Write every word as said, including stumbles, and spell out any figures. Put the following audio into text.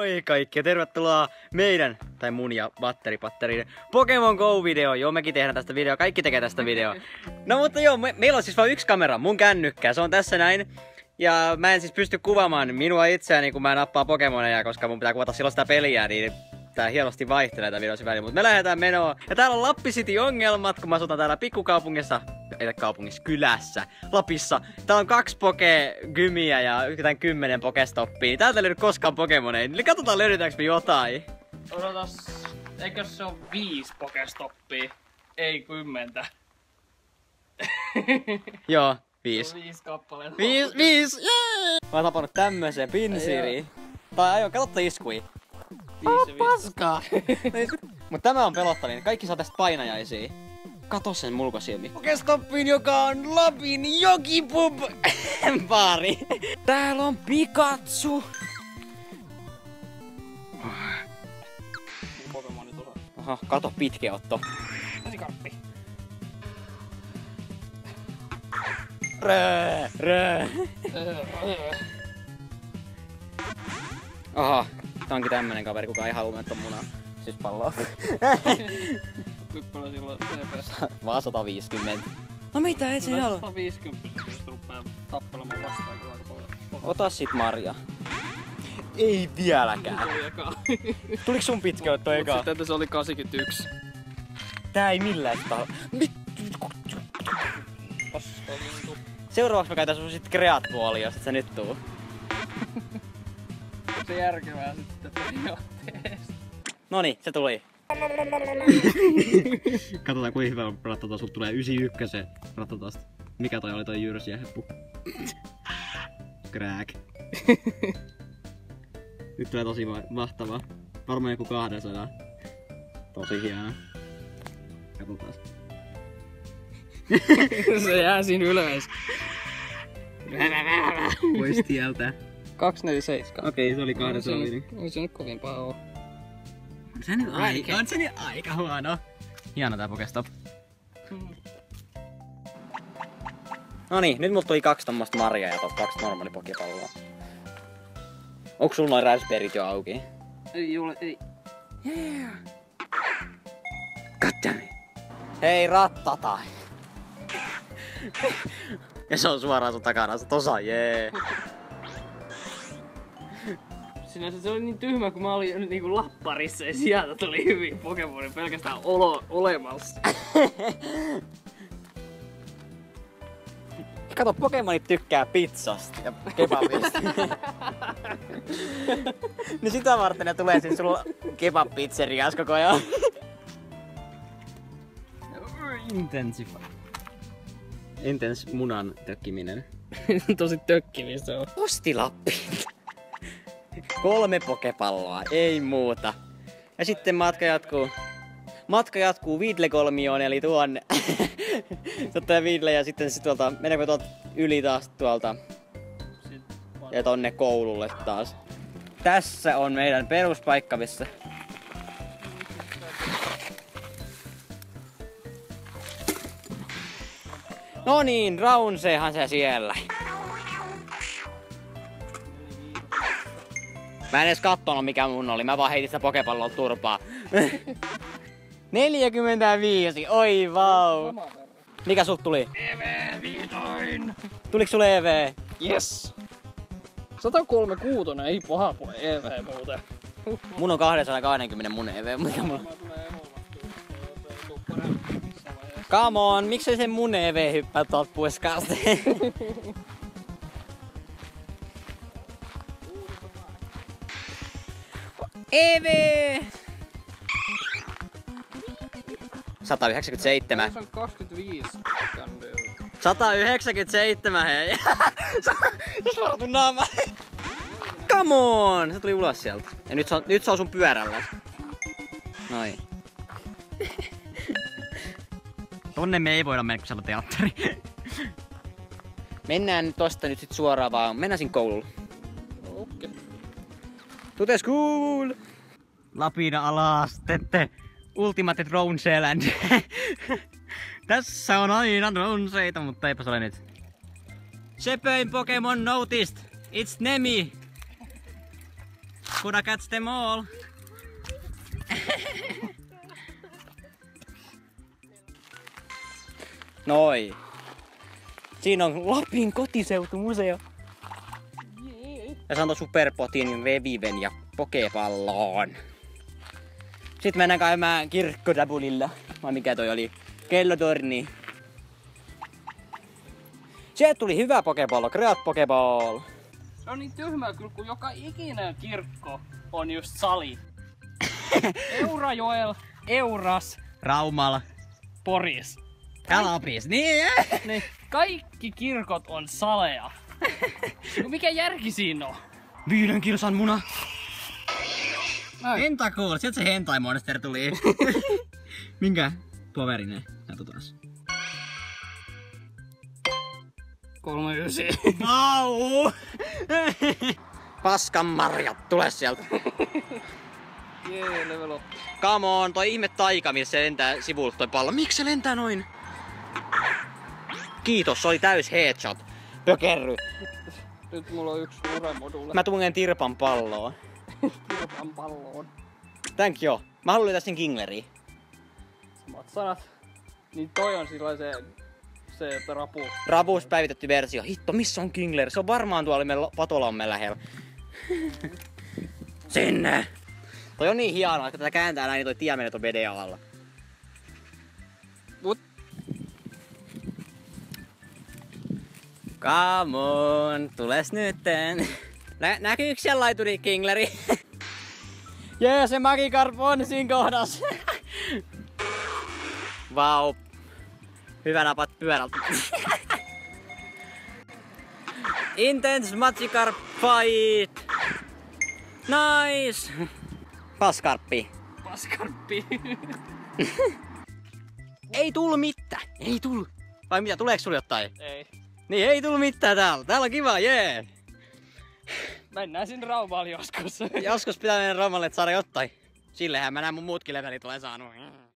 Moi kaikki ja tervetuloa meidän, tai mun ja Batteripatterin Pokemon Go-video. Joo, mekin tehdään tästä video, kaikki tekee tästä video. No mutta joo, me, meillä on siis vain yksi kamera, mun kännykkä, se on tässä näin. Ja mä en siis pysty kuvaamaan minua itseäni, kun mä nappaan Pokemoneja, koska mun pitää kuvata silloin sitä peliä, niin tää hienosti vaihtelee tää videosi väliin. Mutta me lähdetään menoa. Ja täällä on Lappi City ongelmat, kun mä asutan täällä pikkukaupungissa, ei kaupungissa, kylässä, Lapissa. Täällä on kaksi Poke-gymiä ja yhtään kymmenen Pokestoppia. Täältä ei löydy koskaan Pokemoneja, eli katsotaan löydetäänkö me jotain. Odotas, eikö se on viisi Pokestoppia? Ei kymmentä. Joo, viisi. Viisi kappaleita. Viis, viis, jee! Mä oon tapannut tämmösen pinsiriin. Tai aion, katsotta iskui. Viisi ja Paskaa! Mut tämä on pelottavin. Kaikki saa tästä painajaisia. Kato sen mulkosilmi. Pokestoppiin, joka on Lapin Jokipub baari. Täällä on Pikachu. Pokemonit osa. Oho, kato pitkeotto. Vesikarppi. Röö, röö. Oho, tää onkin tämmönen kaveri, kuka ei halua mennä munaa. Siis palloa. Kuinka silloin C P? Vaan sata viisikymmentä. No mitä, et sinä halua? sata viisikymmentä, jos rupeaa tappelemaan vastaan kyllä aika paljon. Ota sit Marja. Ei vieläkään. Tuli eka. Tuliko sun pitkäotto eka? Mut sitten se oli kahdeksankymmentäyksi. Tää ei millään sitä. Paskalintu. Seuraavaksi mä käytän sun sit Creat-puolia, jos et sä nyt tuu. Se järkevää sitten periaatteessa. Noniin, se tuli. Katsotaan kuinka hyvä Rattata, sulta tulee yhdeksänkymmentäyksi Rattatasta. Mikä toi oli toi Jyrs ja Heppu? Crack. Nyt tulee tosi mahtavaa. Varmaan joku kaksisataa. Tosi hieno. Katsotaan. Se jää siinä ylös. Pois tieltä. kaksi neljä seitsemän. Okei, se oli kaksisataa. Ei se nyt kovin paha oo. On se nyt aika, on se nyt aika huono. Hieno tää Pokestop. Noniin, nyt mulla tuli kaksi tommoista Marjaa ja tossa kaksi normaali Pokepalloa. Onks sulla noin raspberryt jo auki? Ei ole, ei. Yeah! God damn it. Hei Rattata! Ja se on suoraan sun takana, se tosa, jee! Yeah. Sinänsä se oli niin tyhmä, kun mä olin niinku lapparissa ja sieltä tuli hyvin Pokemonin pelkästään olo olemassa. Kato, Pokemonit tykkää pizzasta ja kebabista. Niin sitä varten ne tulee siis sulla kebab-pizzerias koko ajan. Intensify. Intens munan tökkiminen. Tosi tökkivi se on. Postilappi. Kolme pokepalloa, ei muuta. Ja sitten matka jatkuu. Matka jatkuu Vidle-kolmioon, eli tuonne. Totta Vidle ja sitten sit tuolta, mennäänkö tuolta yli taas tuolta. Ja tonne koululle taas. Tässä on meidän peruspaikka, missä. No niin, Raunseehan se siellä. Mä en edes kattonut mikä mun oli, mä vaan heitin sitä pokepalloa turpaa. neljäkymmentäviisi, oi vau! Wow. Mikä sut tuli? E V viitoin! Tuliko sulle E V? Yes! sata kolmekymmentäkuusi, ei paha puhe E V muuten. Mun on kaksisataakaksikymmentä mun E V, mikä mun... Come on, miksei se mun E V hyppää tuolta puiskaasta? E V! sata yhdeksänkymmentäseitsemän. Se on kaksikymmentäviisi. sata yhdeksänkymmentäseitsemän, hei! Se suoratu naama! Come on! Se tuli ulos sieltä. Ja nyt se on, nyt se on sun pyörällä. Noin. Tonne me ei voida mennä, kun siellä on teatteri. Mennään tosta nyt sit suoraan vaan. Mennään sinne koululle. Okei. To the school! Lapina alas, tette Ultimate Drone Challenge. Tässä on aina dronseita, mutta eipä se ole nyt. Sepöin Pokemon noticed! It's Nemi! Coulda catch them all. Noi. Siinä on Lapin kotiseutumuseo. Ja se antoi superpotin, veviven ja pokepalloon. Sitten mennään käymään kirkkodabulilla. Vai mikä toi oli? Kellotorni. Sieltä tuli hyvä pokepallo, Great Pokeball. Se on niin tyhmää kyllä, kun joka ikinen kirkko on just sali. Eurajoel, Euras, Raumalla. Poris. Ja Lapis, niin Ne kaikki kirkot on saleja. Mikä järki siinä on? Viiden kilsan muna. Hentacool, sieltä se hentai monster tuli. Minkä poverinen? Katsotaas. kolme ysi. Vau! Paskan marjat, tule sieltä. Jee, level up. Come on, toi ihme taika, missä se lentää sivulta toi pallo. Miksi se lentää noin? Kiitos, se oli täys headshot. Pökerry. Nyt mulla on yksi uremoduule. Mä tungen Tirpan palloon. Tirpan palloon. Thank you. Mä haluan tästä Kingleria. Samat sanat. Niin toi on sillä se, se rapu. Rapus päivitetty versio. Hitto, missä on Kingler? Se on varmaan tuolla meillä Patolamme lähellä. Sinne! Toi on niin hienoa, että tätä kääntää näin, niin toi tie menee ton veden alla. Mut. Come on, tules nytten. Nä näkyykö siellä laituri Kingleri? Jee, se Magikarp on siinä kohdassa. Vau. Hyvä napat pyörältä. Intense Magikarp fight! Nice! Paskarppi. Paskarppi. Ei tullu mitään. Ei tullu. Vai mitä, tuleeko sulle jotain? Ei. Niin ei tullu mitään täällä. Täällä on kiva, jee. Yeah. Mennään sinne Raumalle joskus. Joskus pitää mennä Raumalle, että saada jotain. Sillehän mä näen mun muutkin levelit olen saanut.